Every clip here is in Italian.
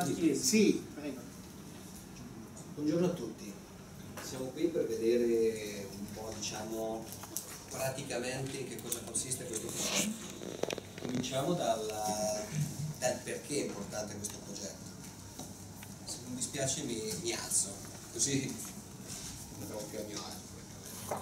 Maschilesi. Sì, prego. Buongiorno a tutti, siamo qui per vedere un po', diciamo, praticamente in che cosa consiste questo progetto. Cominciamo dal perché è importante questo progetto. Se non mi dispiace mi alzo, così non trovo più a mio agio.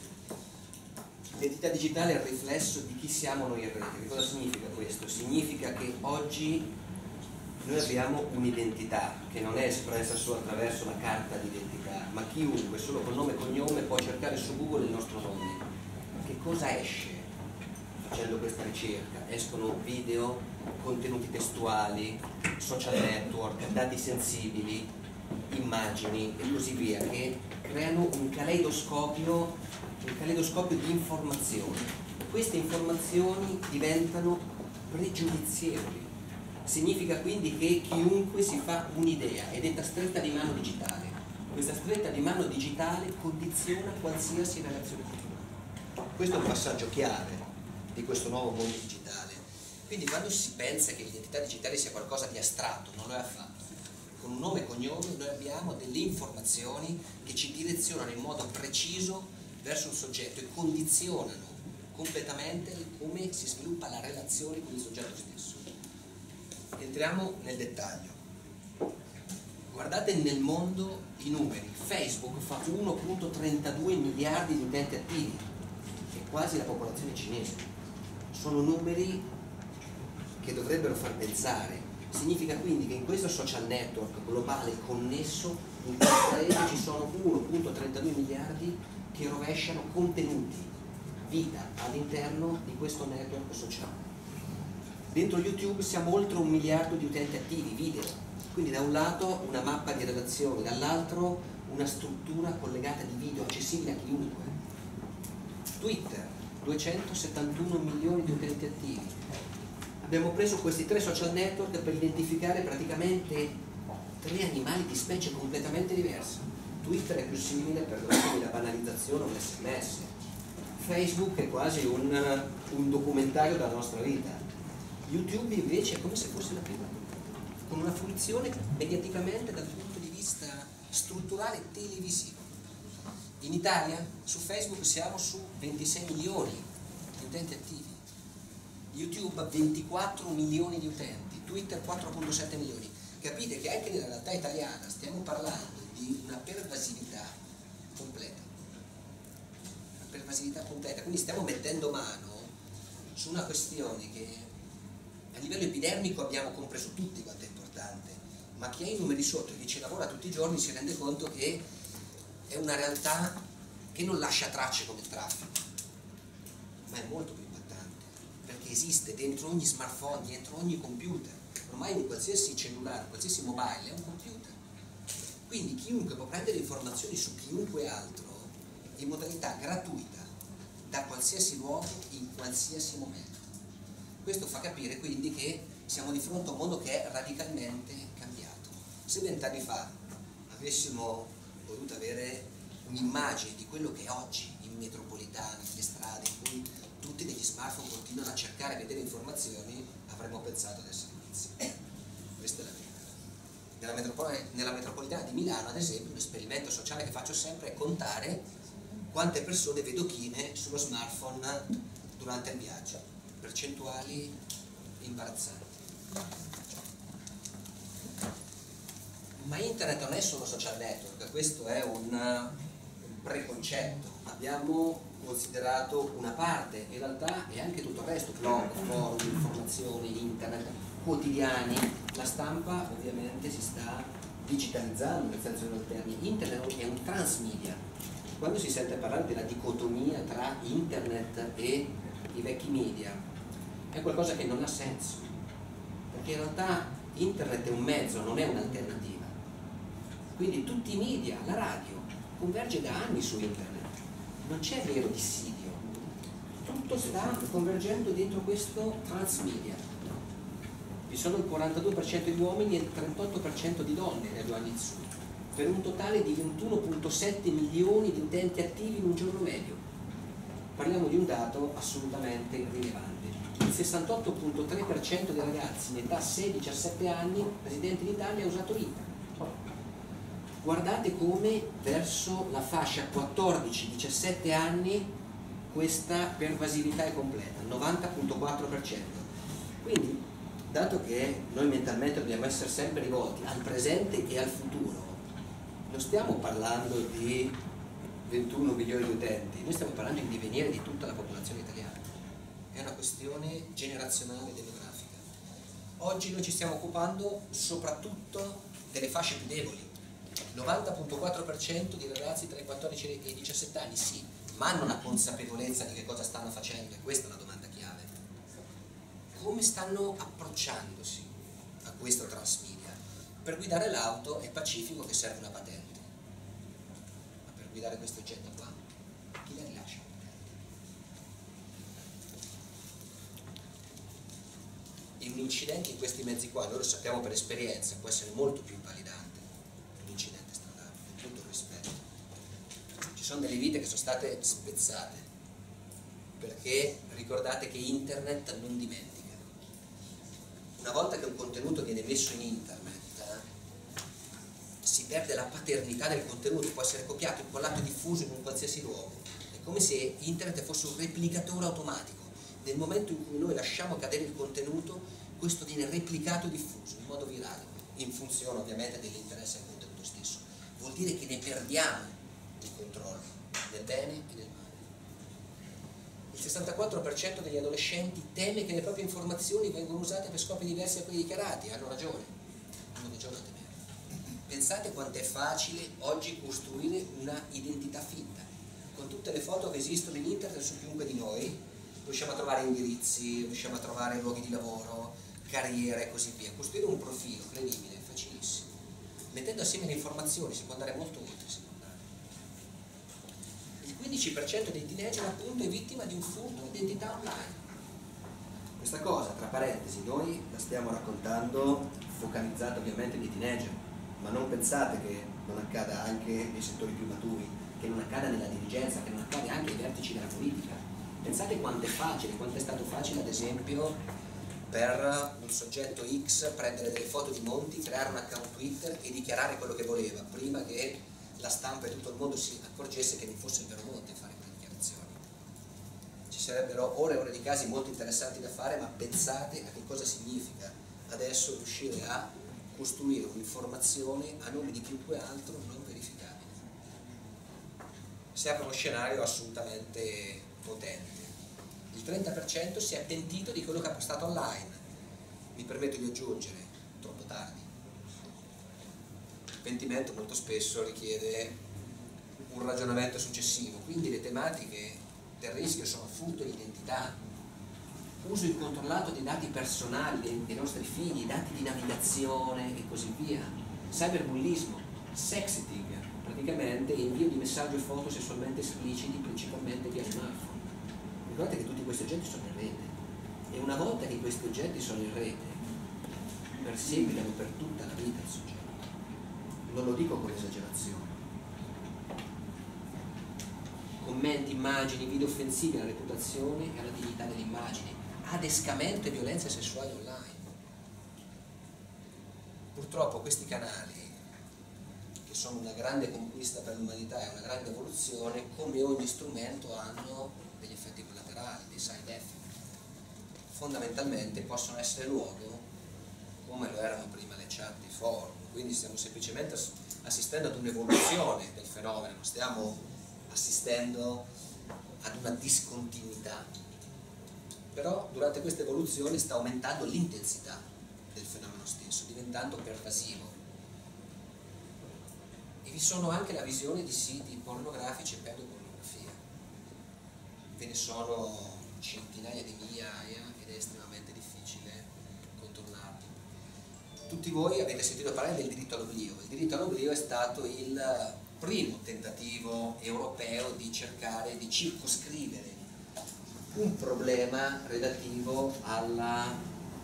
L'identità digitale è il riflesso di chi siamo noi in rete. Che cosa significa questo? Significa che oggi noi abbiamo un'identità che non è espressa solo attraverso la carta d'identità, ma chiunque solo con nome e cognome può cercare su Google il nostro nome. Che cosa esce facendo questa ricerca? Escono video, contenuti testuali, social network, dati sensibili, immagini e così via, che creano un caleidoscopio di informazioni. Queste informazioni diventano pregiudizievoli. Significa quindi che chiunque si fa un'idea, è detta stretta di mano digitale. Questa stretta di mano digitale condiziona qualsiasi relazione futura. Questo è un passaggio chiave di questo nuovo mondo digitale. Quindi quando si pensa che l'identità digitale sia qualcosa di astratto, non lo è affatto. Con un nome e cognome noi abbiamo delle informazioni che ci direzionano in modo preciso verso un soggetto e condizionano completamente come si sviluppa la relazione con il soggetto stesso. Entriamo nel dettaglio. Guardate nel mondo i numeri. Facebook fa 1,32 miliardi di utenti attivi, che è quasi la popolazione cinese. Sono numeri che dovrebbero far pensare. Significa quindi che in questo social network globale connesso, in questo paese ci sono 1,32 miliardi che rovesciano contenuti, vita all'interno di questo network sociale. Dentro YouTube siamo oltre 1 miliardo di utenti attivi, video, quindi da un lato una mappa di relazioni, dall'altro una struttura collegata di video accessibile a chiunque. Twitter, 271 milioni di utenti attivi. Abbiamo preso questi 3 social network per identificare praticamente 3 animali di specie completamente diverse. Twitter è più simile, perdonatemi la banalizzazione, a un SMS. Facebook è quasi un documentario della nostra vita. YouTube invece è come se fosse la prima, con una fruizione mediaticamente dal punto di vista strutturale televisivo. In Italia su Facebook siamo su 26 milioni di utenti attivi, YouTube 24 milioni di utenti, Twitter 4,7 milioni. Capite che anche nella realtà italiana stiamo parlando di una pervasività completa. Una pervasività completa, quindi stiamo mettendo mano su una questione che a livello epidermico abbiamo compreso tutti quanto è importante, ma chi ha i numeri sotto e chi ci lavora tutti i giorni si rende conto che è una realtà che non lascia tracce come il traffico, ma è molto più impattante, perché esiste dentro ogni smartphone, dentro ogni computer. Ormai in qualsiasi cellulare, qualsiasi mobile è un computer. Quindi chiunque può prendere informazioni su chiunque altro in modalità gratuita, da qualsiasi luogo, in qualsiasi momento. Questo fa capire quindi che siamo di fronte a un mondo che è radicalmente cambiato. Se 20 anni fa avessimo voluto avere un'immagine di quello che è oggi in metropolitana, nelle strade, in cui tutti degli smartphone continuano a cercare e vedere informazioni, avremmo pensato ad essere pazzi. Questa è la verità. Nella metropolitana di Milano, ad esempio, un esperimento sociale che faccio sempre è contare quante persone vedo chine sullo smartphone durante il viaggio. Percentuali imbarazzanti. Ma internet non è solo social network, questo è un preconcetto. Abbiamo considerato una parte, in realtà è anche tutto il resto, blog, forum, informazioni, internet, quotidiani. La stampa ovviamente si sta digitalizzando nel senso del termine. Internet è un transmedia. Quando si sente parlare della dicotomia tra internet e i vecchi media, è qualcosa che non ha senso, perché in realtà internet è un mezzo, non è un'alternativa. Quindi tutti i media, la radio, converge da anni su internet, non c'è vero dissidio, tutto sta convergendo dentro questo transmedia. Vi sono il 42% di uomini e il 38% di donne nei 2 anni di su, per un totale di 21,7 milioni di utenti attivi in un giorno medio. Parliamo di un dato assolutamente rilevante. il 68,3% dei ragazzi in età 16-17 anni residenti in Italia ha usato internet. Guardate come verso la fascia 14-17 anni questa pervasività è completa, 90,4%. Quindi, dato che noi mentalmente dobbiamo essere sempre rivolti al presente e al futuro, non stiamo parlando di 21 milioni di utenti, noi stiamo parlando di divenire di tutta la popolazione italiana. È una questione generazionale e demografica. Oggi noi ci stiamo occupando soprattutto delle fasce più deboli. 90,4% di ragazzi tra i 14 e i 17 anni, sì, ma hanno una consapevolezza di che cosa stanno facendo, e questa è una domanda chiave. Come stanno approcciandosi a questo transmedia? Per guidare l'auto è pacifico che serve una patente, ma per guidare questo oggetto qua, chi la rilascia? E un incidente in questi mezzi qua, noi lo sappiamo per esperienza, può essere molto più invalidante di un incidente stradale, con tutto il rispetto. Ci sono delle vite che sono state spezzate, perché ricordate che internet non dimentica. Una volta che un contenuto viene messo in internet, si perde la paternità del contenuto, può essere copiato, incollato e diffuso in un qualsiasi luogo. È come se internet fosse un replicatore automatico. Nel momento in cui noi lasciamo cadere il contenuto, questo viene replicato e diffuso in modo virale, in funzione ovviamente dell'interesse al contenuto stesso. Vuol dire che ne perdiamo il controllo, nel bene e nel male. Il 64% degli adolescenti teme che le proprie informazioni vengano usate per scopi diversi da quelli dichiarati. Hanno ragione a temere. Pensate quanto è facile oggi costruire una identità finta. Con tutte le foto che esistono in internet su chiunque di noi, riusciamo a trovare indirizzi, riusciamo a trovare luoghi di lavoro, carriere e così via. Costruire un profilo credibile è facilissimo. Mettendo assieme le informazioni si può andare molto oltre, secondo me. Il 15% dei teenager appunto è vittima di un furto di identità online. Questa cosa, tra parentesi, noi la stiamo raccontando focalizzata ovviamente nei teenager, ma non pensate che non accada anche nei settori più maturi, che non accada nella dirigenza, che non accade anche ai vertici della politica. Pensate quanto è facile, quanto è stato facile ad esempio per un soggetto X prendere delle foto di Monti, creare un account Twitter e dichiarare quello che voleva, prima che la stampa e tutto il mondo si accorgesse che non fosse il vero Monti a fare quelle dichiarazioni. Ci sarebbero ore e ore di casi molto interessanti da fare, ma pensate a che cosa significa adesso riuscire a costruire un'informazione a nome di chiunque altro non verificabile. Si apre uno scenario assolutamente potente. Il 30% si è pentito di quello che ha postato online. Mi permetto di aggiungere, troppo tardi. Il pentimento molto spesso richiede un ragionamento successivo, quindi le tematiche del rischio sono furto di identità, uso incontrollato di dati personali dei nostri figli, dati di navigazione e così via, cyberbullismo, sexting, praticamente invio di messaggi e foto sessualmente espliciti principalmente via smartphone. Ricordate che tutti questi oggetti sono in rete e una volta che questi oggetti sono in rete perseguitano per tutta la vita il soggetto. Non lo dico con esagerazione. Commenti, immagini, video offensivi alla reputazione e alla dignità dell'immagine, adescamento e violenze sessuali online. Purtroppo questi canali, che sono una grande conquista per l'umanità e una grande evoluzione, come ogni strumento hanno degli effetti collaterali, dei side effect. Fondamentalmente possono essere luogo come lo erano prima le chat, i forum, quindi stiamo semplicemente assistendo ad un'evoluzione del fenomeno, non stiamo assistendo ad una discontinuità. Però durante questa evoluzione sta aumentando l'intensità del fenomeno stesso, diventando pervasivo. E vi sono anche la visione di siti pornografici e pedopornografia. Ve ne sono centinaia di migliaia ed è estremamente difficile contornarli. Tutti voi avete sentito parlare del diritto all'oblio. Il diritto all'oblio è stato il primo tentativo europeo di cercare di circoscrivere un problema relativo alla,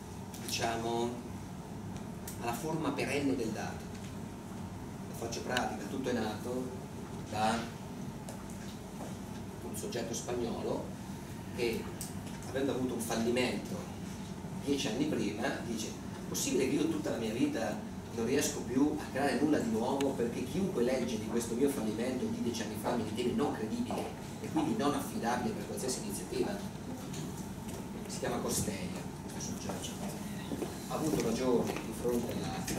alla forma perenne del dato. La faccio pratica, tutto è nato da un soggetto spagnolo che avendo avuto un fallimento 10 anni prima, dice: è possibile che io tutta la mia vita non riesco più a creare nulla di nuovo, perché chiunque legge di questo mio fallimento di 10 anni fa mi ritiene non credibile e quindi non affidabile per qualsiasi iniziativa? Si chiama Costeia, questo soggetto. Ha avuto ragione di fronte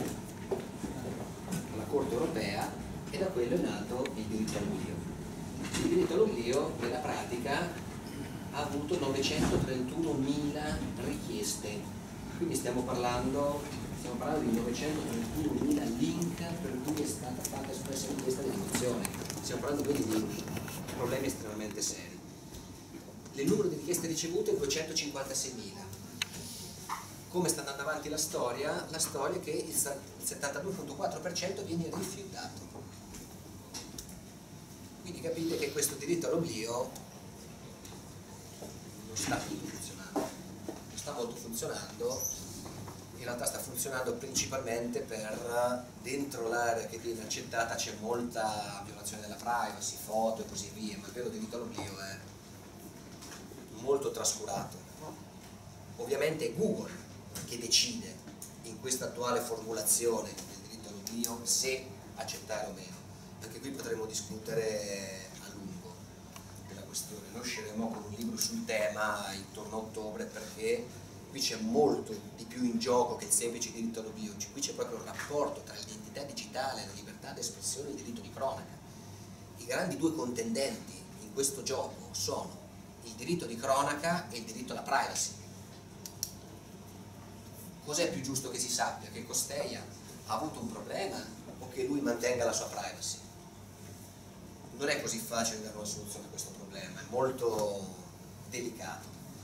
alla Corte europea e da quello è nato il diritto all'oblio. Il diritto all'oblio nella pratica ha avuto 931.000 richieste, quindi stiamo parlando di 931.000 link per cui è stata fatta espressa richiesta di rimozione. Stiamo parlando quindi di problemi estremamente seri. Il numero di richieste ricevute è 256.000. Come sta andando avanti la storia? La storia è che il 72,4% viene rifiutato. Quindi capite che questo diritto all'oblio non sta più funzionando, non sta molto funzionando, in realtà sta funzionando principalmente per dentro l'area che viene accettata c'è molta violazione della privacy, foto e così via, ma il vero diritto all'oblio è molto trascurato. Ovviamente è Google che decide in questa attuale formulazione del diritto all'oblio se accettare o meno. Anche qui potremo discutere a lungo della questione. Noi usciremo con un libro sul tema intorno a ottobre, perché qui c'è molto di più in gioco che il semplice diritto all'oblio. Qui c'è proprio il rapporto tra l'identità digitale, la libertà d'espressione e il diritto di cronaca. I grandi due contendenti in questo gioco sono il diritto di cronaca e il diritto alla privacy. Cos'è più giusto che si sappia? Che Costeia ha avuto un problema o che lui mantenga la sua privacy? Non è così facile dare una soluzione a questo problema, è molto delicato.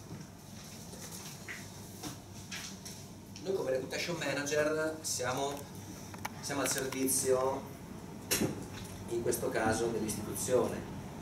Noi come reputation manager siamo al servizio, in questo caso, dell'istituzione,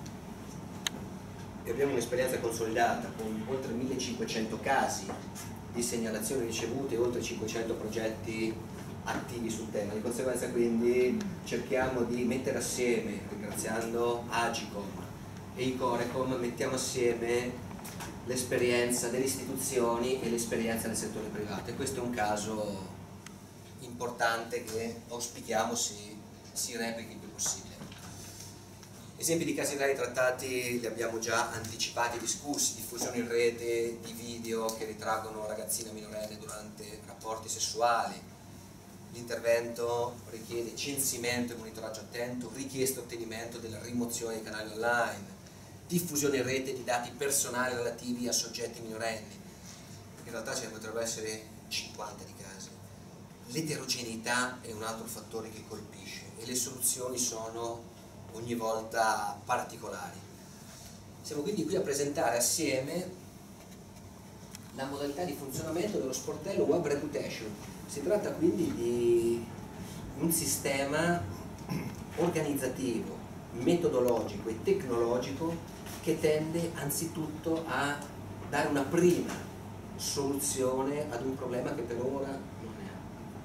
e abbiamo un'esperienza consolidata con oltre 1500 casi di segnalazioni ricevute e oltre 500 progetti attivi sul tema. Di conseguenza quindi cerchiamo di mettere assieme, ringraziando Agicom e i Corecom, mettiamo assieme l'esperienza delle istituzioni e l'esperienza del settore privato, e questo è un caso importante che auspichiamo si replichi il più possibile. Esempi di casi reali trattati li abbiamo già anticipati e discussi: diffusione in rete di video che ritraggono ragazzine minorenni durante rapporti sessuali. L'intervento richiede censimento e monitoraggio attento, richiesta e ottenimento della rimozione dei canali online, diffusione in rete di dati personali relativi a soggetti minorenni. In realtà ce ne potrebbero essere 50 di casi. L'eterogeneità è un altro fattore che colpisce e le soluzioni sono ogni volta particolari. Siamo quindi qui a presentare assieme la modalità di funzionamento dello sportello Web Reputation. Si tratta quindi di un sistema organizzativo, metodologico e tecnologico che tende anzitutto a dare una prima soluzione ad un problema che per ora non è.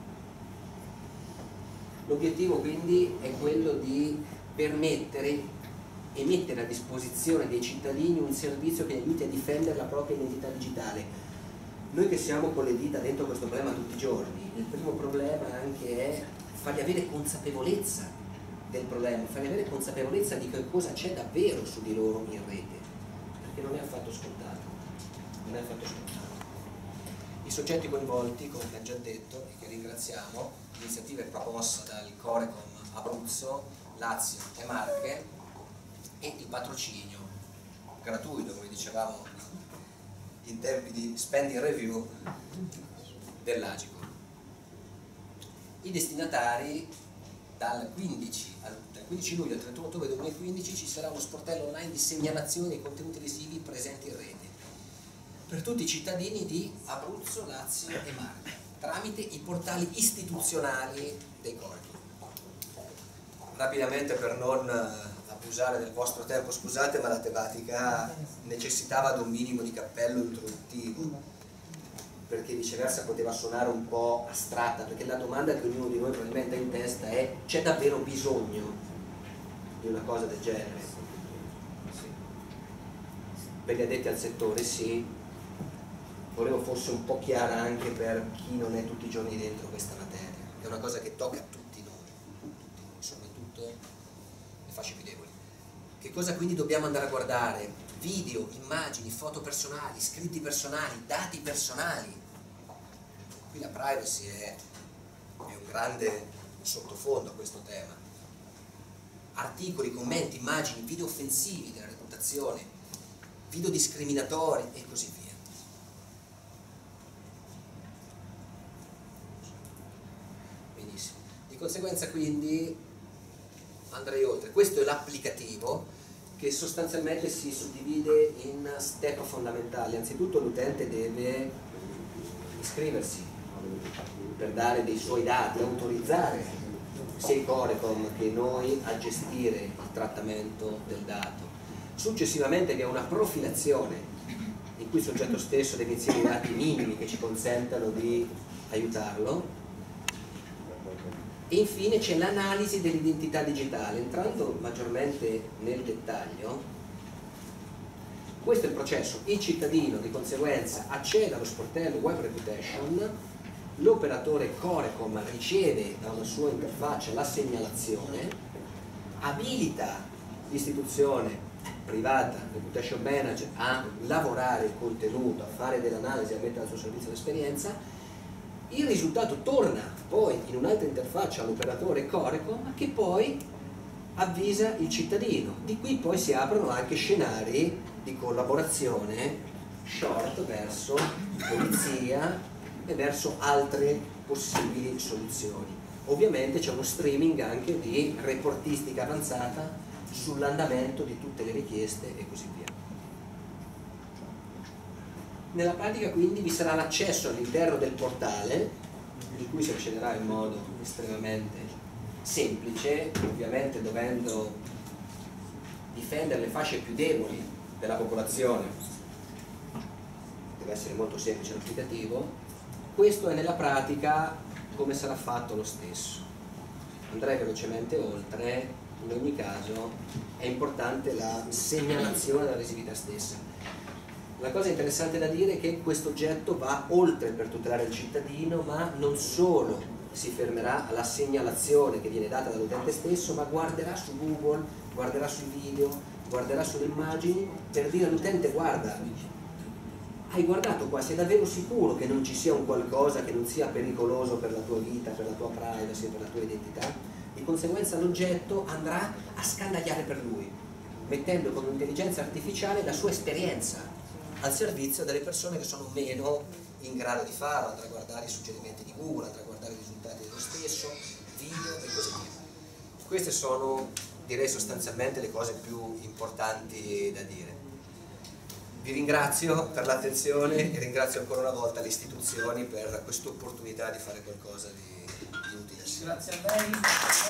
L'obiettivo quindi è quello di permettere e mettere a disposizione dei cittadini un servizio che aiuti a difendere la propria identità digitale. Noi che siamo con le dita dentro questo problema tutti i giorni, il primo problema anche è fargli avere consapevolezza del problema, fargli avere consapevolezza di che cosa c'è davvero su di loro in rete, perché non è affatto scontato. Non è affatto scontato. I soggetti coinvolti, come abbiamo già detto e che ringraziamo, l'iniziativa è promossa dal Corecom Abruzzo, Lazio e Marche, e il patrocinio gratuito, come dicevamo in tempi di spending review, dell'Agicom. I destinatari dal 15 luglio al 31 ottobre 2015 ci sarà uno sportello online di segnalazione dei contenuti lesivi presenti in rete per tutti i cittadini di Abruzzo, Lazio e Marche, tramite i portali istituzionali dei Corecom. Rapidamente, per non abusare del vostro tempo, scusate, ma la tematica necessitava di un minimo di cappello introduttivo, perché viceversa poteva suonare un po' astratta, perché la domanda che ognuno di noi probabilmente ha in testa è: c'è davvero bisogno di una cosa del genere? Sì. Per gli addetti al settore sì, volevo fosse un po' chiara anche per chi non è tutti i giorni dentro questa materia, è una cosa che tocca a tutti noi, soprattutto le fasce più deboli. Che cosa quindi dobbiamo andare a guardare? Video, immagini, foto personali, scritti personali, dati personali. Qui la privacy è un grande sottofondo a questo tema. Articoli, commenti, immagini, video offensivi della reputazione, video discriminatori e così via. Benissimo. Di conseguenza quindi andrei oltre. Questo è l'applicativo che sostanzialmente si suddivide in step fondamentali. Anzitutto l'utente deve iscriversi per dare dei suoi dati, autorizzare sia il Corecom che noi a gestire il trattamento del dato. Successivamente vi è una profilazione in cui il soggetto stesso deve inserire i dati minimi che ci consentano di aiutarlo, e infine c'è l'analisi dell'identità digitale. Entrando maggiormente nel dettaglio, questo è il processo: il cittadino di conseguenza accede allo sportello Web Reputation, l'operatore Corecom riceve da una sua interfaccia la segnalazione, abilita l'istituzione privata, Reputation Manager, a lavorare il contenuto, a fare dell'analisi, a mettere al suo servizio l'esperienza. Il risultato torna poi in un'altra interfaccia all'operatore Corecom che poi avvisa il cittadino. Di qui poi si aprono anche scenari di collaborazione short verso polizia e verso altre possibili soluzioni. Ovviamente c'è uno streaming anche di reportistica avanzata sull'andamento di tutte le richieste e così via. Nella pratica quindi vi sarà l'accesso all'interno del portale, in cui si accederà in modo estremamente semplice, ovviamente dovendo difendere le fasce più deboli della popolazione. Deve essere molto semplice l'applicativo. Questo è nella pratica come sarà fatto lo stesso. Andrei velocemente oltre. In ogni caso è importante la segnalazione della lesività stessa. La cosa interessante da dire è che questo oggetto va oltre per tutelare il cittadino, ma non solo si fermerà alla segnalazione che viene data dall'utente stesso, ma guarderà su Google, guarderà sui video, guarderà sulle immagini per dire all'utente: guarda, hai guardato qua, sei davvero sicuro che non ci sia un qualcosa che non sia pericoloso per la tua vita, per la tua privacy, per la tua identità? Di conseguenza l'oggetto andrà a scandagliare per lui, mettendo con un'intelligenza artificiale la sua esperienza al servizio delle persone che sono meno in grado di farlo. Andrà a guardare i suggerimenti di Google, andrà a guardare i risultati dello stesso, video e così via. Queste sono, direi, sostanzialmente le cose più importanti da dire. Vi ringrazio per l'attenzione e ringrazio ancora una volta le istituzioni per questa opportunità di fare qualcosa di utile. Grazie a lei.